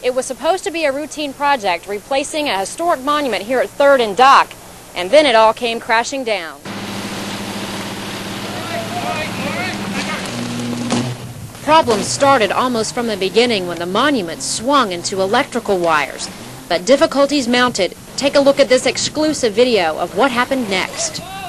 It was supposed to be a routine project replacing a historic monument here at 3rd and Dock, and then it all came crashing down. Problems started almost from the beginning when the monument swung into electrical wires, but difficulties mounted. Take a look at this exclusive video of what happened next.